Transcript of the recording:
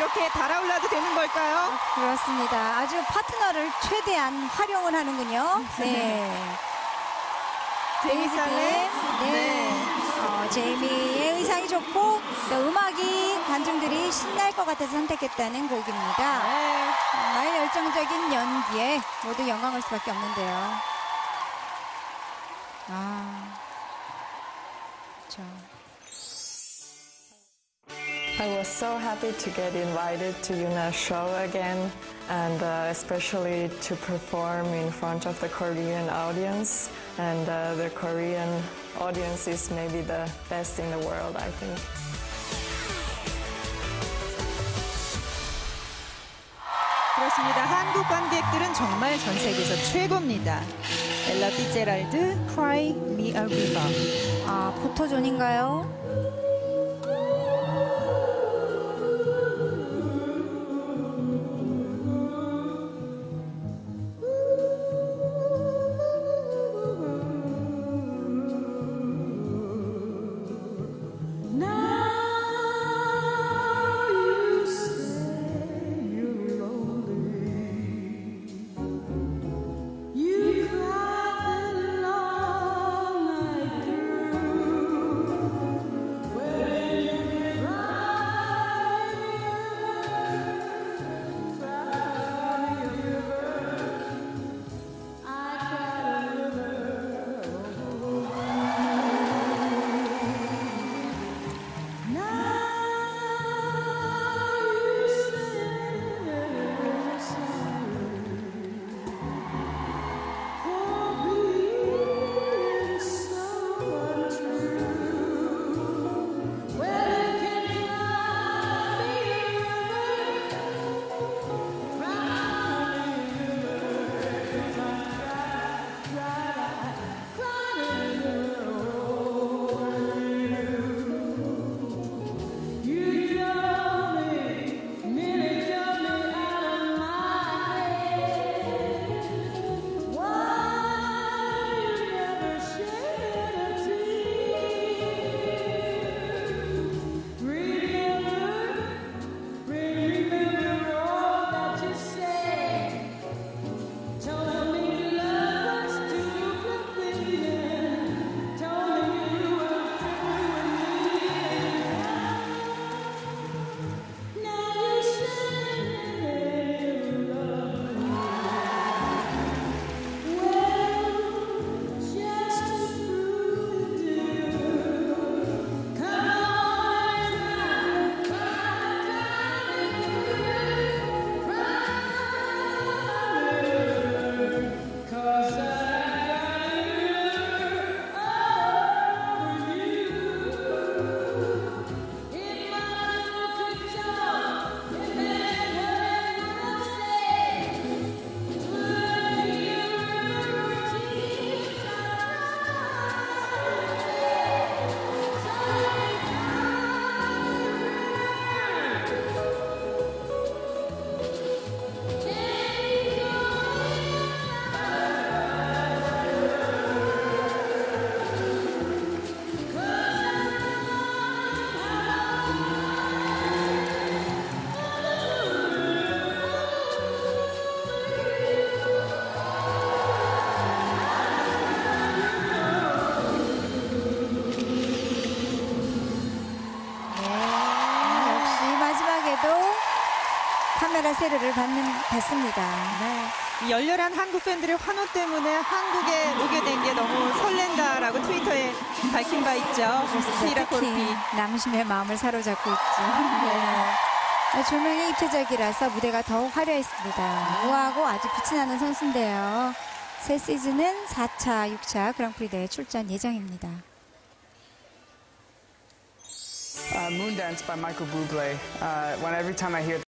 이렇게 달아올라도 되는 걸까요? 그렇습니다. 아주 파트너를 최대한 활용을 하는군요. 네. 제이슨의 네. 제이미의 의상이 좋고 또 음악이 관중들이 신날 것 같아서 선택했다는 곡입니다. 네. 정말 열정적인 연기에 모두 영광을 수밖에 없는데요. 그렇죠. I was so happy to get invited to Yuna's show again, and especially to perform in front of the Korean audience. And the Korean audience is maybe the best in the world, I think. 그렇습니다. 한국 관객들은 정말 전 세계에서 최고입니다. 엘라 피츠제랄드, Cry Me a River. 포토존인가요? 카메라 세례를 받습니다. 네. 이 열렬한 한국 팬들의 환호 때문에 한국에 오게 된 게 너무 설렌다라고 트위터에 밝힌 바 있죠. 특히 골피. 남심의 마음을 사로잡고 있죠. 네. 조명이 입체적이라서 무대가 더욱 화려했습니다. 우아하고 아주 빛이 나는 선수인데요. 새 시즌은 4차, 6차 그랑프리 대회 출전 예정입니다. Moondance by Michael Bublé. Every time I hear